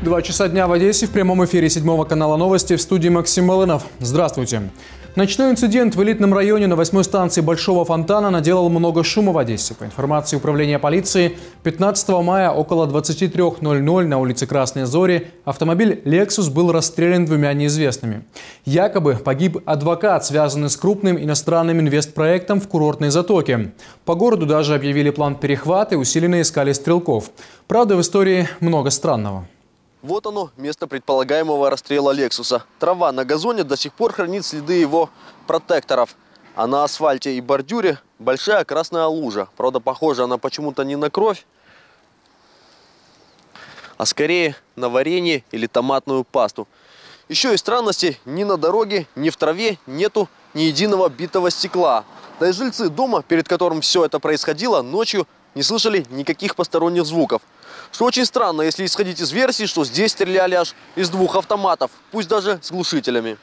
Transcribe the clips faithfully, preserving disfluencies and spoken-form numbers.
Два часа дня в Одессе, в прямом эфире седьмого канала новости, в студии Максим Малынов. Здравствуйте. Ночной инцидент в элитном районе на восьмой станции Большого Фонтана наделал много шума в Одессе. По информации управления полиции, пятнадцатого мая около двадцати трёх ноль-ноль на улице Красной Зори автомобиль «Лексус» был расстрелян двумя неизвестными. Якобы погиб адвокат, связанный с крупным иностранным инвестпроектом в курортной затоке. По городу даже объявили план перехвата и усиленно искали стрелков. Правда, в истории много странного. Вот оно, место предполагаемого расстрела «Лексуса». Трава на газоне до сих пор хранит следы его протекторов. А на асфальте и бордюре большая красная лужа. Правда, похожа она почему-то не на кровь, а скорее на варенье или томатную пасту. Еще и странности: ни на дороге, ни в траве нету ни единого битого стекла. Да и жильцы дома, перед которым все это происходило, ночью не слышали никаких посторонних звуков. Что очень странно, если исходить из версии, что здесь стреляли аж из двух автоматов, пусть даже с глушителями.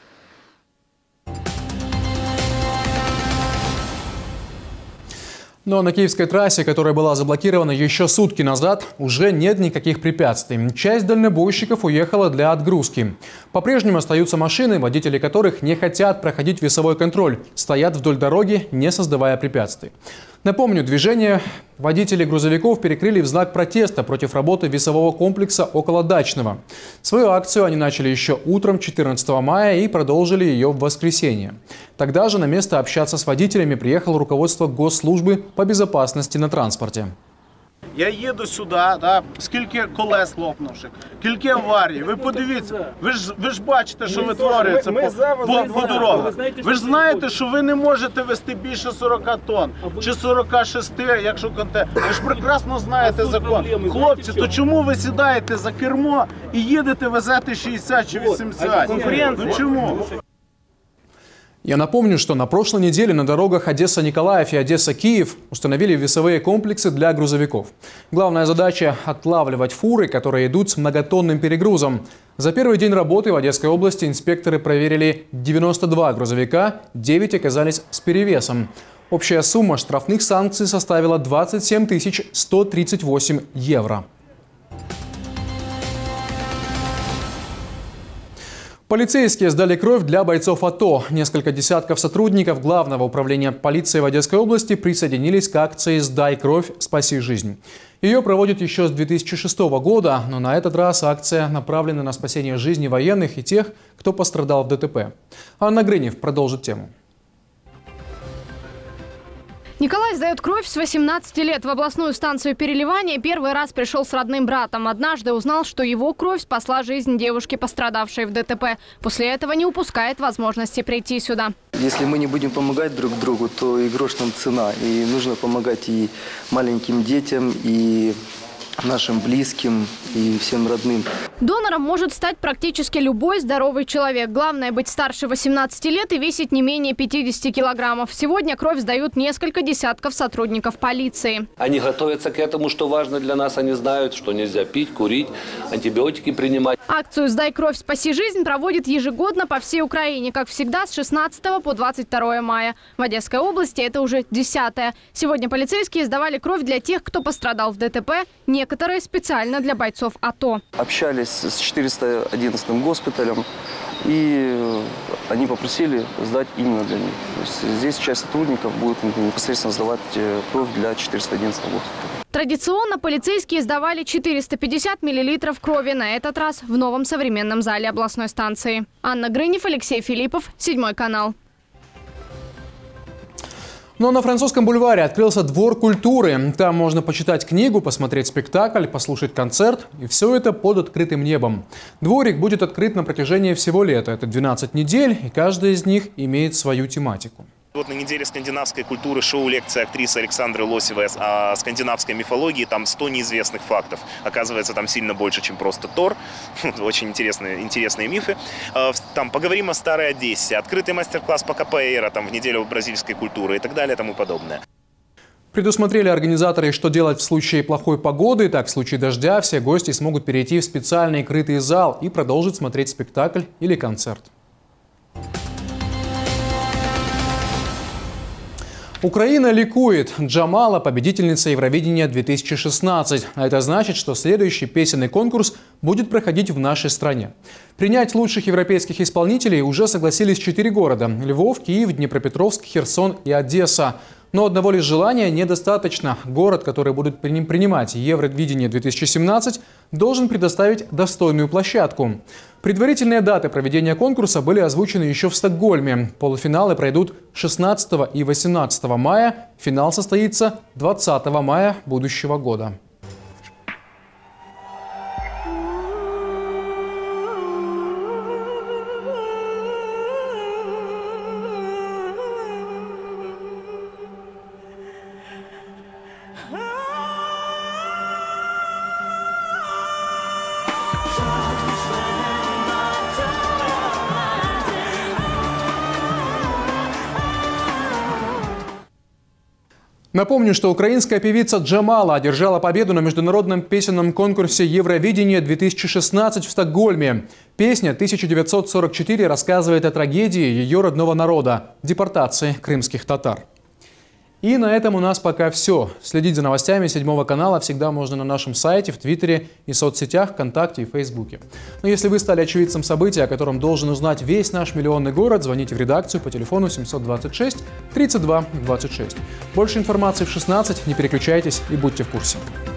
Но на Киевской трассе, которая была заблокирована еще сутки назад, уже нет никаких препятствий. Часть дальнобойщиков уехала для отгрузки. По-прежнему остаются машины, водители которых не хотят проходить весовой контроль, стоят вдоль дороги, не создавая препятствий. Напомню, движение водителей грузовиков перекрыли в знак протеста против работы весового комплекса около Дачного. Свою акцию они начали еще утром четырнадцатого мая и продолжили ее в воскресенье. Тогда же на место общаться с водителями приехало руководство Госслужбы по безопасности на транспорте. Я їду сюди, да, скільки колес лопнувших, скільки аварій. Ви подивіться, ви ж, ви ж бачите, що витворюється по, по, по дорогах. Ви ж знаєте, що ви не можете вести більше сорока тонн, чи сорока шести, якщо конте. Ви ж прекрасно знаєте закон. Хлопці, то чому ви сідаєте за кермо і їдете везете шістдесят чи вісімдесят? Ну чому? Я напомню, что на прошлой неделе на дорогах Одесса-Николаев и Одесса-Киев установили весовые комплексы для грузовиков. Главная задача – отлавливать фуры, которые идут с многотонным перегрузом. За первый день работы в Одесской области инспекторы проверили девяносто два грузовика, девять оказались с перевесом. Общая сумма штрафных санкций составила двадцать семь тысяч сто тридцать восемь евро. Полицейские сдали кровь для бойцов АТО. Несколько десятков сотрудников Главного управления полиции в Одесской области присоединились к акции «Сдай кровь, спаси жизнь». Ее проводят еще с две тысячи шестого года, но на этот раз акция направлена на спасение жизни военных и тех, кто пострадал в ДТП. Анна Гринев продолжит тему. Николай сдает кровь с восемнадцати лет. В областную станцию переливания первый раз пришел с родным братом. Однажды узнал, что его кровь спасла жизнь девушки, пострадавшей в ДТП. После этого не упускает возможности прийти сюда. Если мы не будем помогать друг другу, то и грош нам цена. И нужно помогать и маленьким детям, и нашим близким, и всем родным. Донором может стать практически любой здоровый человек. Главное быть старше восемнадцати лет и весить не менее пятидесяти килограммов. Сегодня кровь сдают несколько десятков сотрудников полиции. Они готовятся к этому, что важно для нас. Они знают, что нельзя пить, курить, антибиотики принимать. Акцию «Сдай кровь, спаси жизнь» проводит ежегодно по всей Украине. Как всегда, с шестнадцатого по двадцать второе мая. В Одесской области это уже десятое. Сегодня полицейские сдавали кровь для тех, кто пострадал в ДТП. Некоторые специально для бойцов АТО. Общались с четыреста одиннадцатым госпиталем, и они попросили сдать именно для них. То есть здесь часть сотрудников будет непосредственно сдавать кровь для четырёхсот одиннадцатого госпиталя. Традиционно полицейские сдавали четыреста пятьдесят миллилитров крови. На этот раз в новом современном зале областной станции. Анна Гринев, Алексей Филиппов, седьмой канал. Но на Французском бульваре открылся двор культуры. Там можно почитать книгу, посмотреть спектакль, послушать концерт. И все это под открытым небом. Дворик будет открыт на протяжении всего лета. Это двенадцать недель, и каждая из них имеет свою тематику. Вот на неделе скандинавской культуры шоу-лекция актрисы Александры Лосевой о скандинавской мифологии. Там сто неизвестных фактов. Оказывается, там сильно больше, чем просто Тор. Очень интересные, интересные мифы. Там поговорим о Старой Одессе. Открытый мастер-класс по капоэйра там в неделю бразильской культуры и так далее и тому подобное. Предусмотрели организаторы, что делать в случае плохой погоды. Так, в случае дождя все гости смогут перейти в специальный крытый зал и продолжить смотреть спектакль или концерт. Украина ликует. Джамала – победительница Евровидения две тысячи шестнадцать. А это значит, что следующий песенный конкурс будет проходить в нашей стране. Принять лучших европейских исполнителей уже согласились четыре города – Львов, Киев, Днепропетровск, Херсон и Одесса. Но одного лишь желания недостаточно. Город, который будет принимать Евровидение две тысячи семнадцать, должен предоставить достойную площадку. Предварительные даты проведения конкурса были озвучены еще в Стокгольме. Полуфиналы пройдут шестнадцатого и восемнадцатого мая. Финал состоится двадцатого мая будущего года. Напомню, что украинская певица Джамала одержала победу на международном песенном конкурсе Евровидение две тысячи шестнадцать в Стокгольме. Песня тысяча девятьсот сорок четыре рассказывает о трагедии ее родного народа – депортации крымских татар. И на этом у нас пока все. Следить за новостями седьмого канала всегда можно на нашем сайте, в Твиттере и соцсетях, ВКонтакте и Фейсбуке. Но если вы стали очевидцем события, о котором должен узнать весь наш миллионный город, звоните в редакцию по телефону семьсот двадцать шесть тридцать два двадцать шесть. Больше информации в шестнадцать, не переключайтесь и будьте в курсе.